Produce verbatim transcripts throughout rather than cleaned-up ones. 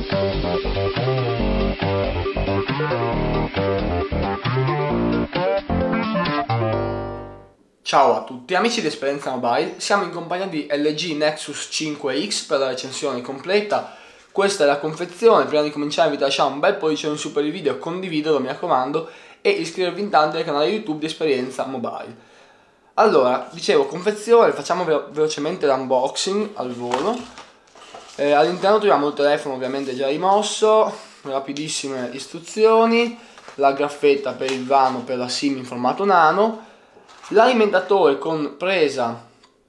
Ciao a tutti amici di Esperienza Mobile, siamo in compagnia di L G Nexus cinque X per la recensione completa. Questa è la confezione. Prima di cominciare vi lasciamo un bel pollice in su per il video, condividilo mi raccomando e iscrivervi in tanto al canale YouTube di Esperienza Mobile. Allora, dicevo confezione, facciamo ve velocemente l'unboxing al volo. Eh, all'interno troviamo il telefono ovviamente già rimosso, rapidissime istruzioni, la graffetta per il vano per la SIM in formato nano, l'alimentatore con presa,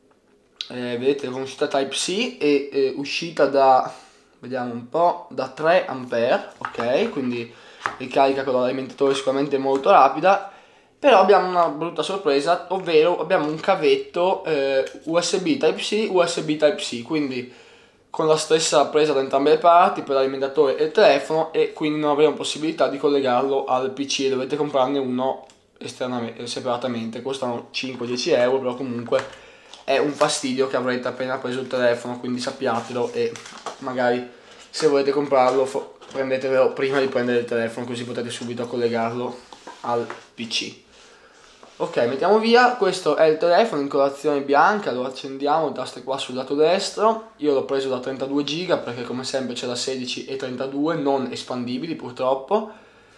eh, vedete, con uscita Type C e eh, uscita da, vediamo un po', da tre ampere, ok, quindi ricarica con l'alimentatore sicuramente molto rapida. Però abbiamo una brutta sorpresa, ovvero abbiamo un cavetto eh, U S B Type C, U S B Type C, quindi con la stessa presa da entrambe le parti per l'alimentatore e il telefono, e quindi non avremo possibilità di collegarlo al P C e dovete comprarne uno esternamente, separatamente. Costano cinque dieci euro, però comunque è un fastidio che avrete appena preso il telefono, quindi sappiatelo e magari se volete comprarlo prendetevelo prima di prendere il telefono, così potete subito collegarlo al P C. Ok, mettiamo via. Questo è il telefono in colorazione bianca, lo accendiamo, il tasto è qua sul lato destro. Io l'ho preso da trentadue giga perché come sempre c'è da sedici e trentadue, non espandibili purtroppo.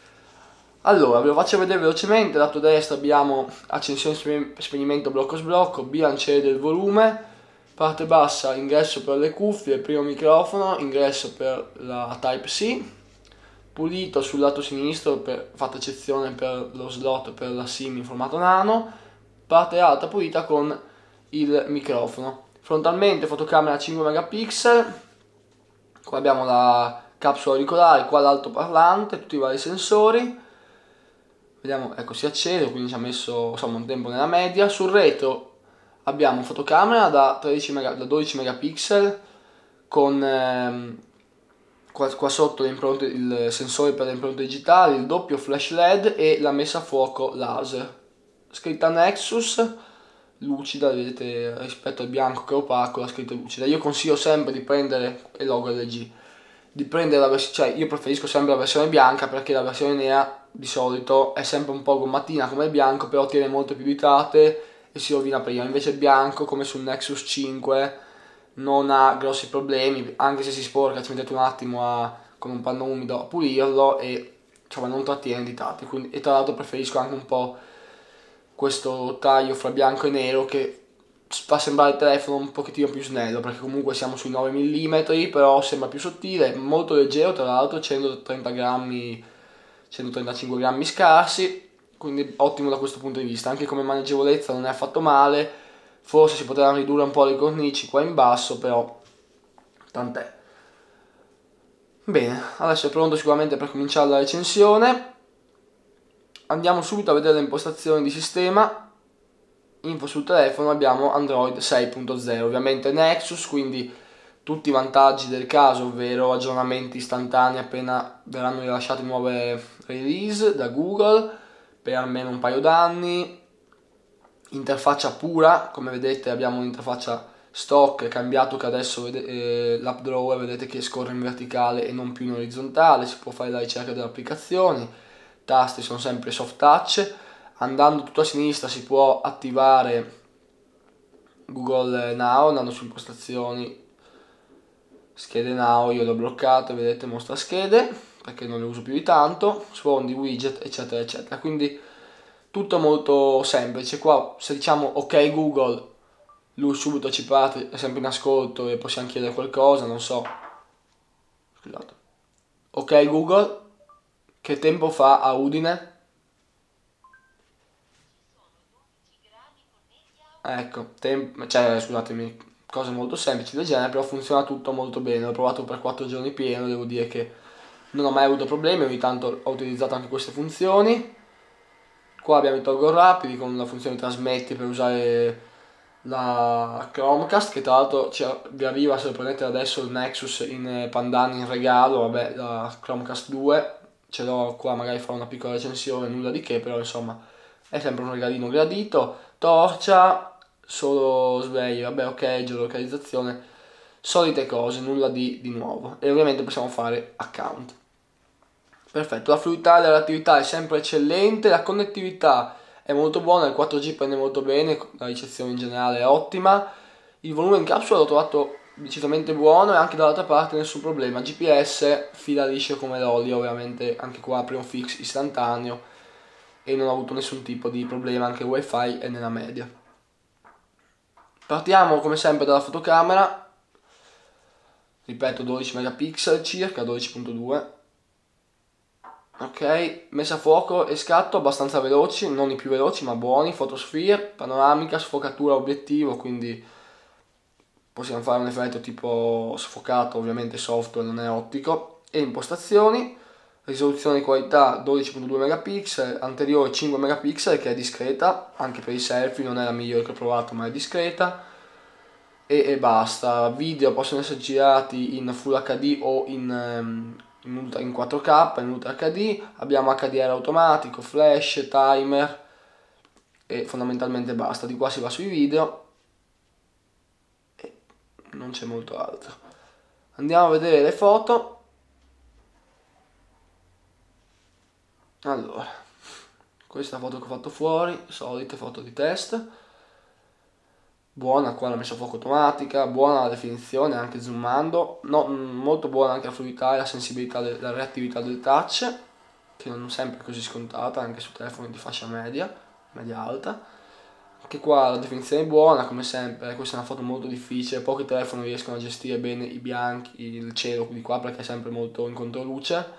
Allora, ve lo faccio vedere velocemente. Lato destro abbiamo accensione, spegnimento, blocco sblocco, bilanciere del volume, parte bassa, ingresso per le cuffie, primo microfono, ingresso per la Type C, pulito sul lato sinistro, per, fatta eccezione per lo slot per la SIM in formato nano, parte alta pulita con il microfono. Frontalmente fotocamera cinque megapixel, qua abbiamo la capsula auricolare, qua l'altoparlante, tutti i vari sensori. Vediamo, ecco, si accende, quindi ci ha messo insomma un tempo nella media. Sul retro abbiamo fotocamera da, tredici mega, da dodici megapixel con ehm, Qua, qua sotto le impronte, il sensore per le impronte digitali, il doppio flash L E D e la messa a fuoco laser. Scritta Nexus, lucida, vedete, rispetto al bianco che è opaco, la scritta è lucida. Io consiglio sempre di prendere, e logo L G, di prendere la versione, cioè io preferisco sempre la versione bianca perché la versione nera di solito è sempre un po' gommatina come il bianco, però tiene molto più nitrate e si rovina prima. Invece il bianco, come sul Nexus cinque, non ha grossi problemi, anche se si sporca ci mettete un attimo a, con un panno umido a pulirlo e insomma non trattiene nitrati. Quindi, e tra l'altro preferisco anche un po' questo taglio fra bianco e nero che fa sembrare il telefono un pochettino più snello, perché comunque siamo sui nove millimetri, però sembra più sottile, molto leggero, tra l'altro centotrenta grammi, centotrentacinque grammi scarsi, quindi ottimo da questo punto di vista. Anche come maneggevolezza non è affatto male. Forse si potevano ridurre un po' le cornici qua in basso, però tant'è. Bene, adesso è pronto sicuramente per cominciare la recensione. Andiamo subito a vedere le impostazioni di sistema. Info sul telefono, abbiamo Android sei punto zero, ovviamente Nexus, quindi tutti i vantaggi del caso, ovvero aggiornamenti istantanei appena verranno rilasciate nuove release da Google per almeno un paio d'anni. Interfaccia pura, come vedete abbiamo un'interfaccia stock, cambiato che adesso eh, l'app drawer vedete che scorre in verticale e non più in orizzontale, si può fare la ricerca delle applicazioni, tasti sono sempre soft touch, andando tutto a sinistra si può attivare Google Now, andando su impostazioni, schede Now, io l'ho bloccato, vedete mostra schede, perché non le uso più di tanto, sfondi, widget eccetera eccetera, quindi tutto molto semplice. Qua se diciamo ok Google, lui subito ci parte, è sempre in ascolto e possiamo chiedere qualcosa, non so. Scusate. Ok Google, che tempo fa a Udine? Ecco, tempo, cioè scusatemi, cose molto semplici del genere, però funziona tutto molto bene. L'ho provato per quattro giorni pieno, devo dire che non ho mai avuto problemi, ogni tanto ho utilizzato anche queste funzioni. Qua abbiamo i toggle rapidi con la funzione trasmetti per usare la Chromecast, che tra l'altro vi arriva, se lo prendete adesso, il Nexus in pandani in regalo. Vabbè, la Chromecast due ce l'ho qua, magari farò una piccola recensione, nulla di che, però insomma è sempre un regalino gradito. Torcia, solo svegli, vabbè, ok, geolocalizzazione, solite cose, nulla di, di nuovo, e ovviamente possiamo fare account. Perfetto, la fluidità e la reattività è sempre eccellente, la connettività è molto buona, il quattro G prende molto bene, la ricezione in generale è ottima, il volume in capsula l'ho trovato decisamente buono e anche dall'altra parte nessun problema. G P S fila liscio come l'olio, ovviamente anche qua primo fix istantaneo e non ho avuto nessun tipo di problema, anche il wifi è nella media. Partiamo come sempre dalla fotocamera, ripeto dodici megapixel circa, dodici virgola due. Ok, messa a fuoco e scatto abbastanza veloci, non i più veloci ma buoni, photosphere, panoramica, sfocatura obiettivo, quindi possiamo fare un effetto tipo sfocato, ovviamente software, non è ottico, e impostazioni, risoluzione di qualità dodici virgola due megapixel, anteriore cinque megapixel che è discreta, anche per i selfie non è la migliore che ho provato ma è discreta, e, e basta. Video possono essere girati in Full H D o in, um, in, ultra, in quattro K, in Ultra H D, abbiamo H D R automatico, flash, timer e fondamentalmente basta. Di qua si va sui video e non c'è molto altro. Andiamo a vedere le foto. Allora, questa foto che ho fatto fuori, solite foto di test. Buona qua la messa a fuoco automatica, buona la definizione anche zoomando, no, molto buona anche la fluidità e la sensibilità, la reattività del touch, che non è sempre così scontata anche su telefoni di fascia media, media alta. Anche qua la definizione è buona, come sempre, questa è una foto molto difficile, pochi telefoni riescono a gestire bene i bianchi, il cielo di qua perché è sempre molto in controluce.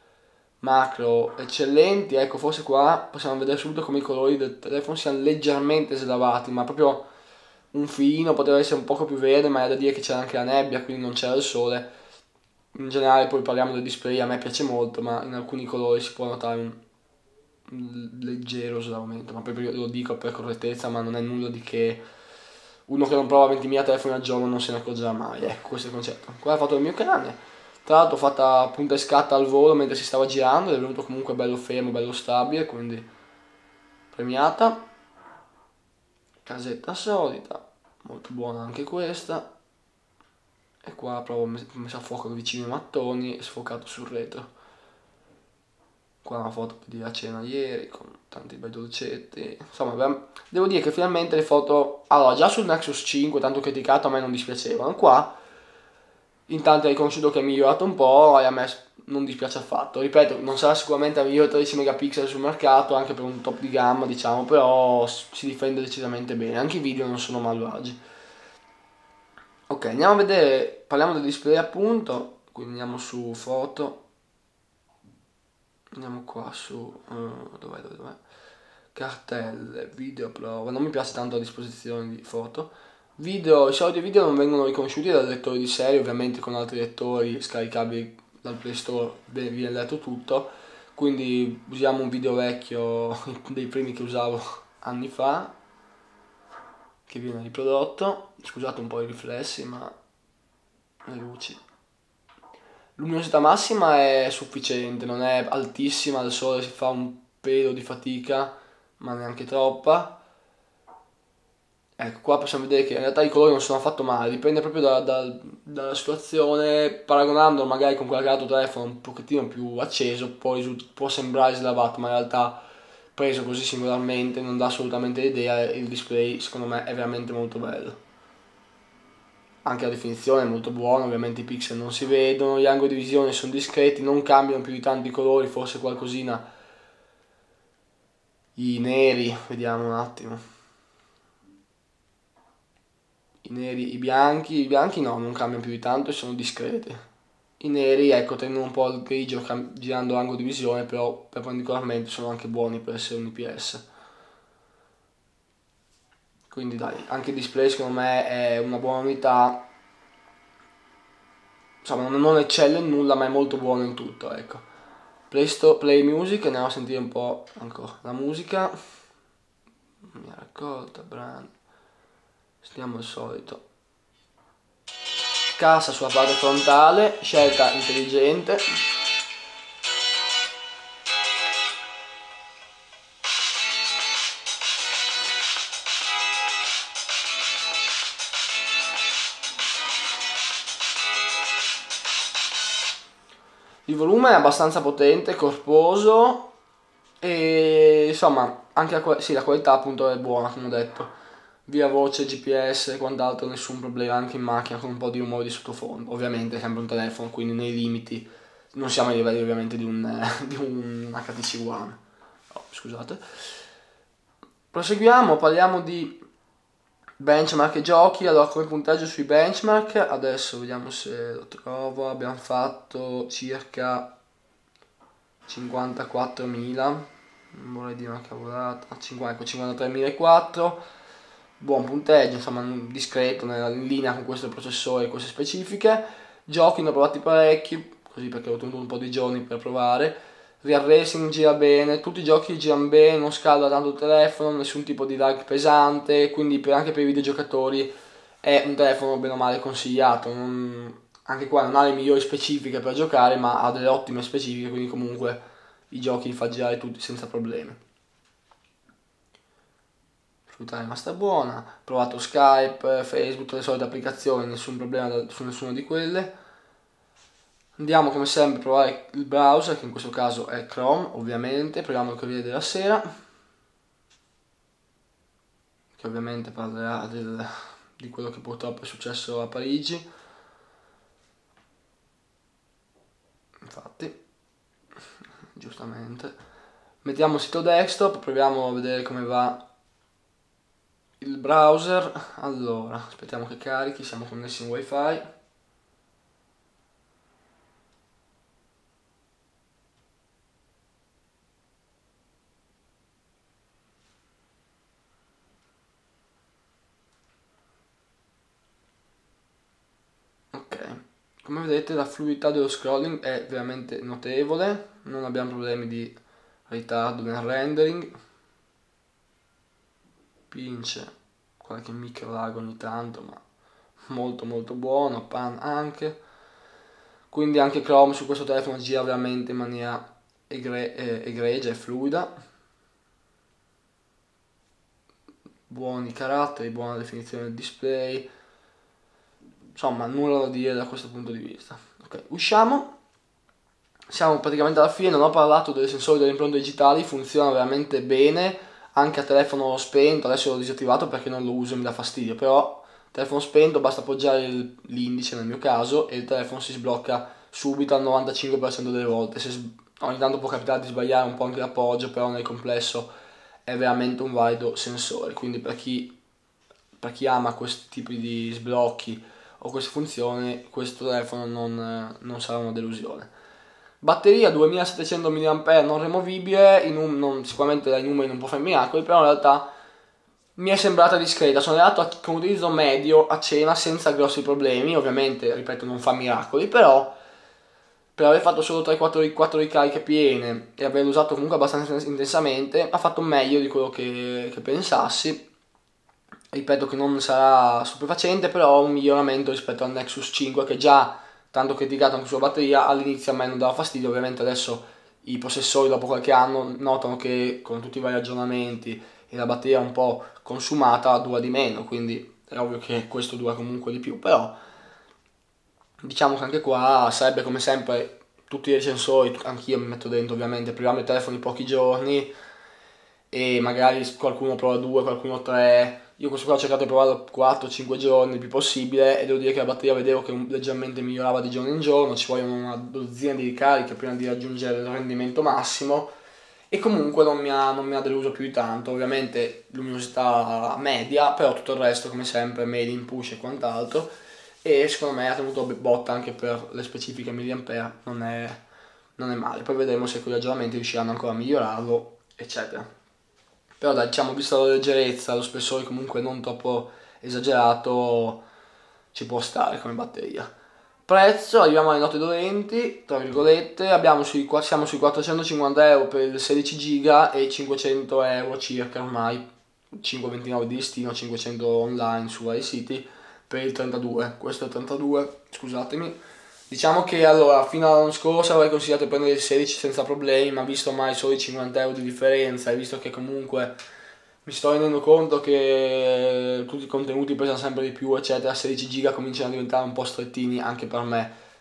Macro eccellenti, ecco forse qua possiamo vedere subito come i colori del telefono siano leggermente slavati, ma proprio un filino, poteva essere un poco più verde, ma è da dire che c'era anche la nebbia, quindi non c'era il sole. In generale poi parliamo del display, a me piace molto, ma in alcuni colori si può notare un, un leggero slavoamento, ma proprio lo dico per correttezza, ma non è nulla di che uno che non prova ventimila telefoni al giorno non se ne accorgerà mai, ecco questo è il concetto. Qua è la foto del mio cane, tra l'altro fatta punta e scatta al volo mentre si stava girando, ed è venuto comunque bello fermo, bello stabile, quindi premiata. Casetta solita, molto buona anche questa, e qua provo messa a fuoco vicino ai mattoni e sfocato sul retro. Qua una foto di la cena ieri con tanti bei dolcetti, insomma devo dire che finalmente le foto, allora già sul Nexus cinque tanto criticato a me non dispiacevano, qua intanto hai riconosciuto che è migliorato un po' e a me non dispiace affatto, ripeto non sarà sicuramente la migliore tredici megapixel sul mercato anche per un top di gamma diciamo, però si difende decisamente bene, anche i video non sono malvagi. Ok, andiamo a vedere, parliamo del display appunto, quindi andiamo su foto, andiamo qua su, uh, dov'è, dov'è, dov'è? Cartelle, video prova, non mi piace tanto la disposizione di foto. Video, i soliti video non vengono riconosciuti dal lettore di serie, ovviamente con altri lettori scaricabili dal Play Store viene letto tutto, quindi usiamo un video vecchio dei primi che usavo anni fa, che viene riprodotto. Scusate un po' i riflessi, ma le luci. Luminosità massima è sufficiente, non è altissima, al sole si fa un pelo di fatica, ma neanche troppa. Ecco, qua possiamo vedere che in realtà i colori non sono affatto male, dipende proprio da, da, dalla situazione, paragonando magari con quella che ha l'altro telefono un pochettino più acceso, può, può sembrare slavato, ma in realtà preso così singolarmente non dà assolutamente l'idea, il display secondo me è veramente molto bello. Anche la definizione è molto buona, ovviamente i pixel non si vedono, gli angoli di visione sono discreti, non cambiano più di tanto i colori, forse qualcosina, i neri, vediamo un attimo. I neri, i bianchi, i bianchi no, non cambiano più di tanto e sono discreti. I neri, ecco, tengono un po' il grigio girando l'angolo di visione, però perpendicolarmente sono anche buoni per essere un I P S. Quindi dai, anche il display secondo me è una buona unità. Insomma, non eccelle in nulla, ma è molto buono in tutto, ecco. Play, Store, Play Music, andiamo a sentire un po' ancora la musica. Mi ha raccolta, brand. Stiamo al solito. Cassa sulla parte frontale, scelta intelligente. Il volume è abbastanza potente, corposo e insomma anche la, sì, la qualità appunto è buona, come ho detto. Via voce, G P S e quant'altro, nessun problema anche in macchina con un po' di rumore di sottofondo. Ovviamente è sempre un telefono, quindi nei limiti, non siamo ai livelli ovviamente di un, di un H T C One. Oh, scusate. Proseguiamo, parliamo di benchmark e giochi. Allora, come punteggio sui benchmark, adesso vediamo se lo trovo. Abbiamo fatto circa cinquantaquattromila, non vorrei dire una cavolata, cinquantatremilaquattro. Buon punteggio, insomma discreto, in linea con questo processore e queste specifiche. Giochi ne ho provati parecchi, così perché ho tenuto un po' di giorni per provare. Real Racing gira bene, tutti i giochi girano bene, non scalda tanto il telefono, nessun tipo di lag pesante, quindi per, anche per i videogiocatori è un telefono bene o male consigliato. Non, anche qua non ha le migliori specifiche per giocare, ma ha delle ottime specifiche, quindi comunque i giochi li fa girare tutti senza problemi. È rimasta buona, ho provato Skype, Facebook, le solite applicazioni, nessun problema da, su nessuna di quelle. Andiamo come sempre a provare il browser, che in questo caso è Chrome, ovviamente, proviamo il Corriere della Sera, che ovviamente parlerà del, di quello che purtroppo è successo a Parigi. Infatti, giustamente. Mettiamo il sito desktop, proviamo a vedere come va il browser. Allora, aspettiamo che carichi, siamo connessi in wifi. Ok, come vedete la fluidità dello scrolling è veramente notevole, non abbiamo problemi di ritardo nel rendering. Pince qualche micro lag ogni tanto, ma molto molto buono, pan anche. Quindi anche Chrome su questo telefono gira veramente in maniera egre- eh, egregia e fluida. Buoni caratteri, buona definizione del display. Insomma, nulla da dire da questo punto di vista. Ok, usciamo. Siamo praticamente alla fine, non ho parlato dei sensori delle impronte digitali, funziona veramente bene, anche a telefono spento, adesso l'ho disattivato perché non lo uso e mi dà fastidio, però telefono spento basta appoggiare l'indice nel mio caso e il telefono si sblocca subito al novantacinque per cento delle volte. Se, ogni tanto può capitare di sbagliare un po' anche l'appoggio, però nel complesso è veramente un valido sensore, quindi per chi, per chi ama questi tipi di sblocchi o queste funzioni, questo telefono non, non sarà una delusione. Batteria duemilasettecento milliampere non removibile, in un, non, sicuramente dai numeri non può fare miracoli, però in realtà mi è sembrata discreta. Sono arrivato a, con utilizzo medio a cena senza grossi problemi, ovviamente, ripeto, non fa miracoli, però per aver fatto solo tre quattro ricariche piene e averlo usato comunque abbastanza intensamente, ha fatto meglio di quello che, che pensassi. Ripeto che non sarà stupefacente, però un miglioramento rispetto al Nexus cinque che già tanto criticato anche sulla batteria, all'inizio a me non dava fastidio, ovviamente adesso i possessori dopo qualche anno notano che con tutti i vari aggiornamenti e la batteria un po' consumata dura di meno, quindi è ovvio che questo dura comunque di più, però diciamo che anche qua sarebbe come sempre tutti i recensori, anch'io mi metto dentro ovviamente, proviamo i telefoni pochi giorni e magari qualcuno prova due, qualcuno tre. Io questo qua ho cercato di provarlo quattro cinque giorni il più possibile e devo dire che la batteria vedevo che leggermente migliorava di giorno in giorno, ci vogliono una dozzina di ricariche prima di raggiungere il rendimento massimo e comunque non mi ha, non mi ha deluso più di tanto, ovviamente luminosità media, però tutto il resto come sempre made in push e quant'altro e secondo me ha tenuto botta anche per le specifiche milliampere, non è, non è male, poi vedremo se con gli aggiornamenti riusciranno ancora a migliorarlo eccetera. Però dai, diciamo, vista la leggerezza, lo spessore comunque non troppo esagerato, ci può stare come batteria. Prezzo, arriviamo alle note dolenti, tra virgolette, abbiamo sui, siamo sui quattrocentocinquanta euro per il sedici giga e cinquecento euro circa ormai, cinquecentoventinove di listino, cinquecento online su vari siti per il trentadue. Questo è il trentadue, scusatemi. Diciamo che allora, fino all'anno scorso avrei consigliato di prendere il sedici senza problemi, ma visto ormai solo i cinquanta euro di differenza e visto che comunque mi sto rendendo conto che tutti i contenuti pesano sempre di più, eccetera, sedici giga cominciano a diventare un po' strettini anche per me.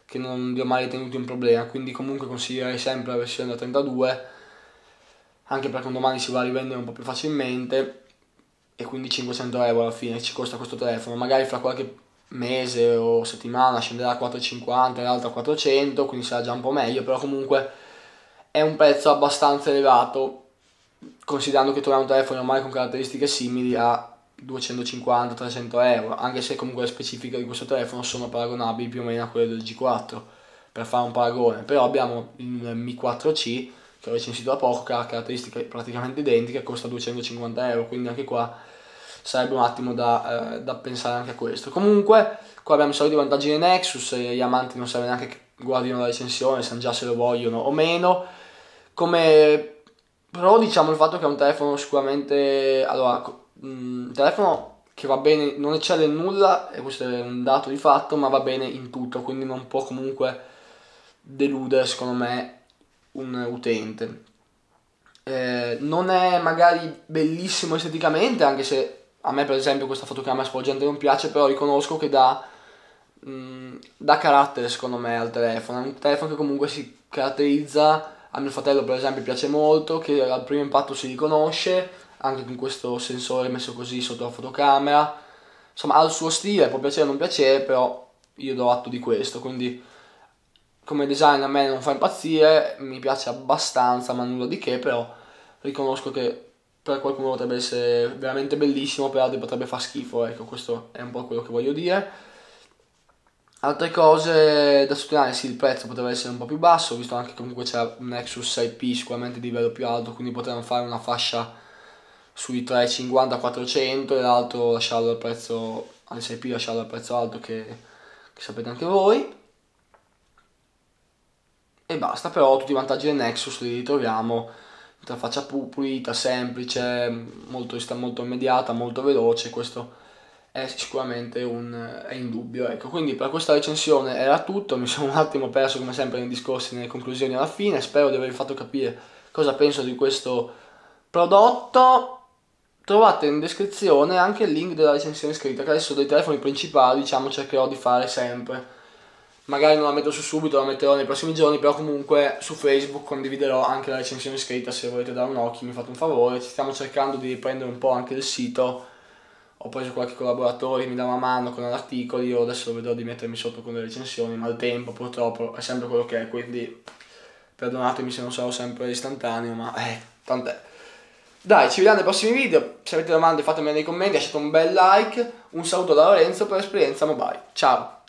che non vi ho mai ritenuto un problema, quindi comunque consiglierei sempre la versione da trentadue, anche perché un domani si va a rivendere un po' più facilmente, e quindi cinquecento euro alla fine ci costa questo telefono. Magari fra qualche mese o settimana scenderà a quattrocentocinquanta e l'altro a quattrocento, quindi sarà già un po' meglio, però comunque è un prezzo abbastanza elevato, considerando che troviamo un telefono ormai con caratteristiche simili a duecentocinquanta trecento euro, anche se comunque le specifiche di questo telefono sono paragonabili più o meno a quelle del G quattro, per fare un paragone. Però abbiamo il Mi quattro C, che ho recensito da poco, che ha caratteristiche praticamente identiche, costa duecentocinquanta euro, quindi anche qua sarebbe un attimo da, eh, da pensare anche a questo. Comunque qua abbiamo i soliti vantaggi del Nexus, e gli amanti non serve neanche che guardino la recensione, sanno già se lo vogliono o meno. Come pro diciamo il fatto che è un telefono sicuramente, allora, un telefono che va bene, non eccelle in nulla, e questo è un dato di fatto, ma va bene in tutto, quindi non può comunque deludere secondo me un utente. Eh, non è magari bellissimo esteticamente, anche se a me per esempio questa fotocamera sporgente non piace, però riconosco che dà, mh, dà carattere secondo me al telefono. È un telefono che comunque si caratterizza, a mio fratello per esempio piace molto, che al primo impatto si riconosce, anche con questo sensore messo così sotto la fotocamera. Insomma, ha il suo stile, può piacere o non piacere, però io do atto di questo, quindi come design a me non fa impazzire, mi piace abbastanza, ma nulla di che, però riconosco che per qualcuno potrebbe essere veramente bellissimo, per altri potrebbe far schifo, ecco, questo è un po' quello che voglio dire. Altre cose da sottolineare, sì, il prezzo potrebbe essere un po' più basso, visto anche che comunque c'è un Nexus sei P sicuramente di livello più alto, quindi potremmo fare una fascia sui trecentocinquanta quattrocento, e l'altro lasciarlo al prezzo, al sei P lasciarlo al prezzo alto che, che sapete anche voi. E basta, però tutti i vantaggi del Nexus li ritroviamo: interfaccia pulita, semplice, molto, molto immediata, molto veloce. Questo è sicuramente un, è indubbio, ecco. Quindi per questa recensione era tutto, mi sono un attimo perso come sempre nei discorsi, nelle conclusioni alla fine, spero di avervi fatto capire cosa penso di questo prodotto. Trovate in descrizione anche il link della recensione scritta, che adesso dei telefoni principali diciamo cercherò di fare sempre. Magari non la metto su subito, la metterò nei prossimi giorni, però comunque su Facebook condividerò anche la recensione scritta, se volete dare un occhio mi fate un favore. Ci stiamo cercando di riprendere un po' anche il sito, ho preso qualche collaboratore che mi dà una mano con articoli, io adesso vedrò di mettermi sotto con le recensioni, ma il tempo purtroppo è sempre quello che è, quindi perdonatemi se non sarò sempre istantaneo, ma eh, tant'è. Dai, ci vediamo nei prossimi video, se avete domande fatemele nei commenti, lasciate un bel like, un saluto da Lorenzo per Esperienza Mobile, ciao!